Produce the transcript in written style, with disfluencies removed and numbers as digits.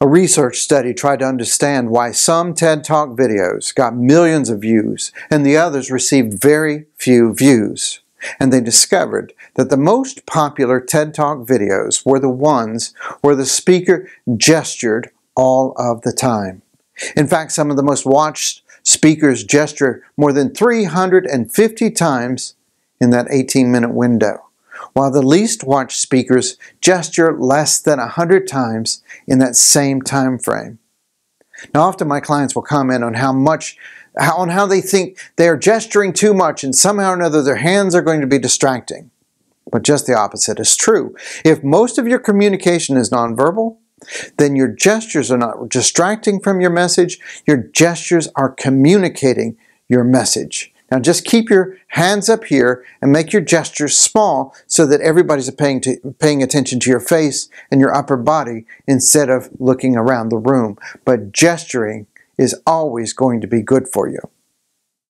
A research study tried to understand why some TED Talk videos got millions of views and the others received very few views. And they discovered that the most popular TED Talk videos were the ones where the speaker gestured all of the time. In fact, some of the most watched speakers gesture more than 350 times in that 18-minute window, while the least watched speakers gesture less than 100 times in that same time frame. Now, often my clients will comment on how they think they are gesturing too much and somehow or another their hands are going to be distracting. But just the opposite is true. If most of your communication is nonverbal, then your gestures are not distracting from your message. Your gestures are communicating your message. Now just keep your hands up here and make your gestures small so that everybody's paying attention to your face and your upper body instead of looking around the room. But gesturing is always going to be good for you.